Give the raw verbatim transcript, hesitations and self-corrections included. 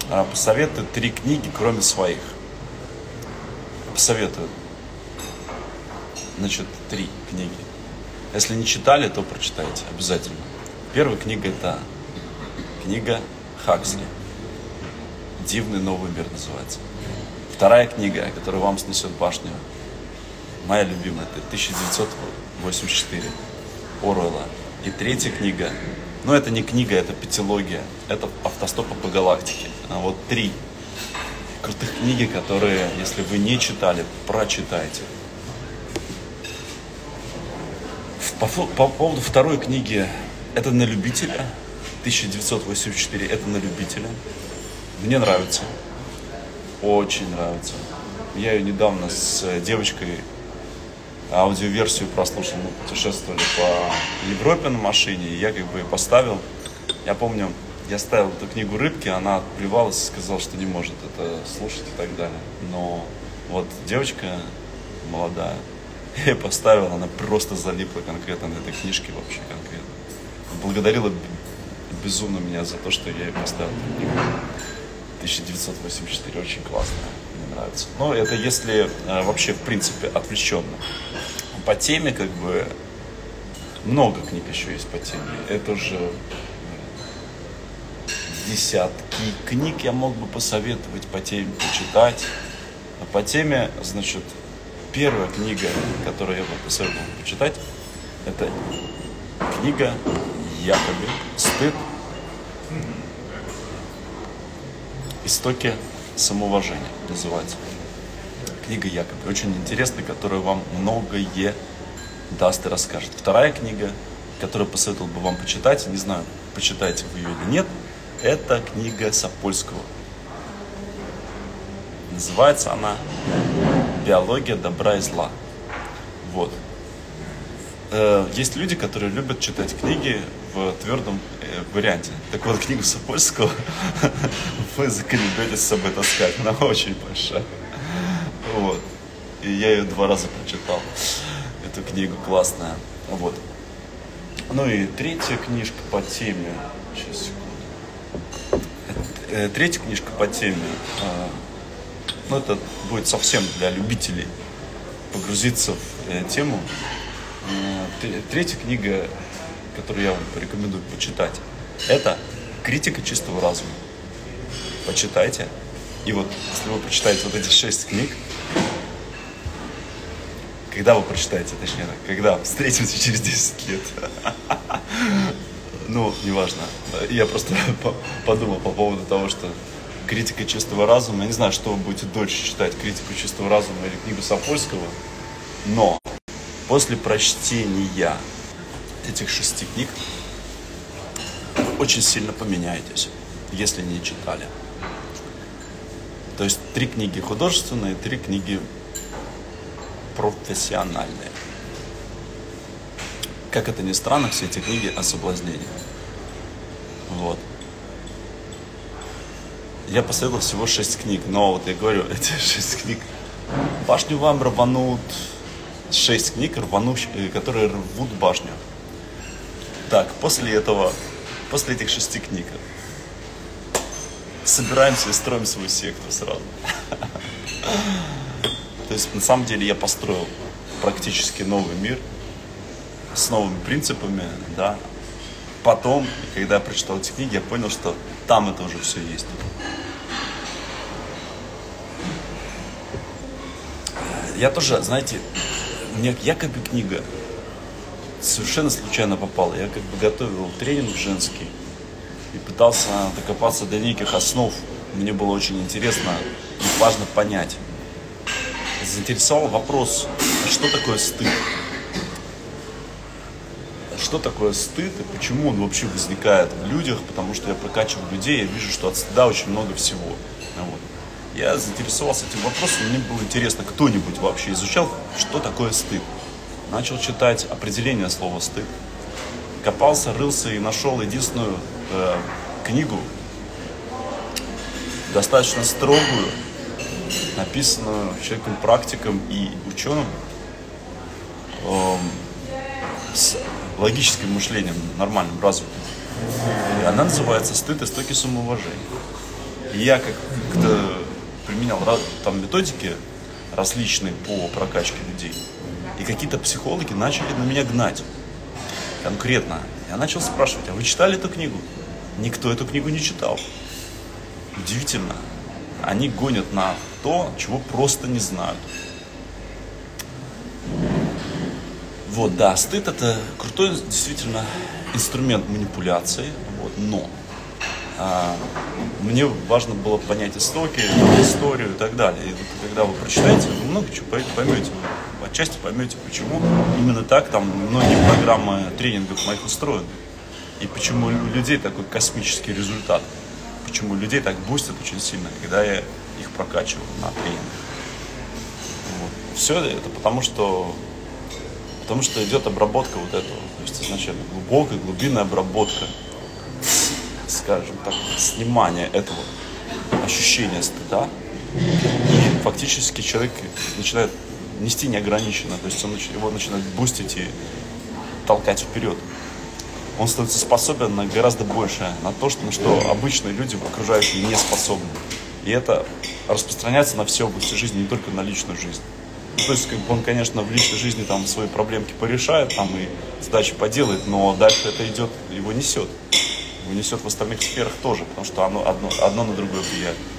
посоветую три книги, кроме своих. Посоветую. Значит, три книги. Если не читали, то прочитайте обязательно. Первая книга — это книга Хаксли. «Дивный новый мир» называется. Вторая книга, которая вам снесет башню, моя любимая, это тысяча девятьсот восемьдесят четыре Оруэлла. И третья книга, ну это не книга, это пятилогия, это «Автостопы по галактике». А вот три крутых книги, которые, если вы не читали, прочитайте. По, по поводу второй книги, это на любителя, тысяча девятьсот восемьдесят четыре, это на любителя. Мне нравится, очень нравится. Я ее недавно с девочкой аудиоверсию прослушал, мы путешествовали по Европе на машине, и я как бы поставил, я помню, я ставил эту книгу «Рыбки», она отплевалась и сказала, что не может это слушать и так далее. Но вот девочка молодая, я ее поставил, она просто залипла конкретно на этой книжке вообще конкретно. Благодарила безумно меня за то, что я ей поставил эту книгу. тысяча девятьсот восемьдесят четыре, очень классная, мне нравится. Но это если э, вообще в принципе отвлеченно. По теме как бы много книг еще есть по теме. Это уже десятки книг я мог бы посоветовать по теме почитать. А по теме, значит, первая книга, которую я бы посоветовал почитать, это книга Якоби «Стыд. Истоки самоуважения» называется. Книга Якоби. Очень интересная, которая вам многое даст и расскажет. Вторая книга, которую посоветовал бы вам почитать, не знаю, почитаете вы ее или нет, это книга Сапольского. Называется она «Биология добра и зла». Вот. Есть люди, которые любят читать книги в твердом варианте. Так вот, книгу Сапольского вы заколебетесь с собой таскать. Она очень большая. Вот. И я ее два раза прочитал. Эту книгу классная. Вот. Ну и третья книжка по теме. Сейчас, секунду. Третья книжка по теме. Ну, это будет совсем для любителей погрузиться в тему. Третья книга, которую я вам порекомендую почитать, это «Критика чистого разума». Почитайте. И вот, если вы прочитаете вот эти шесть книг, когда вы прочитаете, точнее, когда встретимся через десять лет, ну, неважно. Я просто подумал по поводу того, что «Критика чистого разума», я не знаю, что вы будете дольше читать, «Критику чистого разума» или книгу Сапольского, но после прочтения этих шести книг очень сильно поменяетесь, если не читали. То есть три книги художественные, три книги профессиональные. Как это ни странно, все эти книги о соблазнении. Вот. Я посоветовал всего шесть книг, но вот я говорю, эти шесть книг, башню вам рванут, шесть книг, рванущие, которые рвут башню. Так, после этого, после этих шести книг, собираемся и строим свою секту сразу. То есть, на самом деле, я построил практически новый мир с новыми принципами, да. Потом, когда я прочитал эти книги, я понял, что там это уже все есть. Я тоже, знаете, мне якобы книга совершенно случайно попала. Я как бы готовил тренинг женский и пытался докопаться до неких основ. Мне было очень интересно и важно понять. Заинтересовал вопрос, что такое стыд? Что такое стыд и почему он вообще возникает в людях? Потому что я прокачиваю людей, я вижу, что от стыда очень много всего. Вот. Я заинтересовался этим вопросом, мне было интересно, кто-нибудь вообще изучал, что такое стыд. Начал читать определение слова «стыд». Копался, рылся и нашел единственную э, книгу, достаточно строгую, написанную человеком-практиком и ученым, э, с логическим мышлением, нормальным, развитым. И она называется «Стыд. Истоки самоуважения». И я как-то применял там методики различные по прокачке людей. И какие-то психологи начали на меня гнать. Конкретно. Я начал спрашивать, а вы читали эту книгу? Никто эту книгу не читал. Удивительно. Они гонят на то, чего просто не знают. Вот, да, стыд — это крутой, действительно, инструмент манипуляции, вот, но а, мне важно было понять истоки, историю и так далее. И вот когда вы прочитаете, вы много чего поймете, вы отчасти поймете, почему именно так там многие программы тренингов моих устроены. И почему у людей такой космический результат. Почему людей так бустят очень сильно, когда я их прокачиваю на тренингах. Вот. Все это потому, что Потому что идет обработка вот этого, то есть изначально глубокая, глубинная обработка, скажем так, снимание этого ощущения стыда. И фактически человек начинает нести неограниченно, то есть он, его начинает бустить и толкать вперед. Он становится способен на гораздо большее, на то, что, на что обычные люди окружающие не способны. И это распространяется на все области жизни, не только на личную жизнь. Ну, то есть, как бы он, конечно, в личной жизни там свои проблемки порешает, там и задачи поделает, но дальше это идет, его несет. Его несет в остальных сферах тоже, потому что оно одно, одно на другое влияет.